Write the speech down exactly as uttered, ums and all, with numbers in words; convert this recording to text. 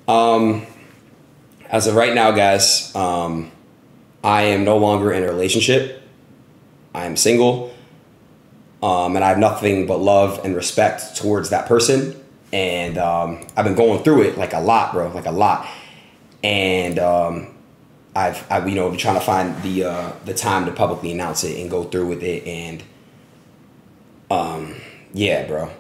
Um, as of right now, guys, um, I am no longer in a relationship. I am single. Um, and I have nothing but love and respect towards that person. And um, I've been going through it like a lot, bro, like a lot. And um, I've, I've, you know, been trying to find the uh, the time to publicly announce it and go through with it. And um, yeah, bro,